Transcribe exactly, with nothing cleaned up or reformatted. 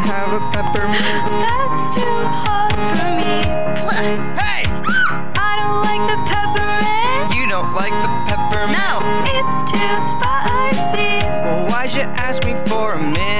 have a peppermint? That's too hot for me. Hey! I don't like the peppermint. You don't like the peppermint? No, it's too spicy. Well, why'd you ask me for a minute?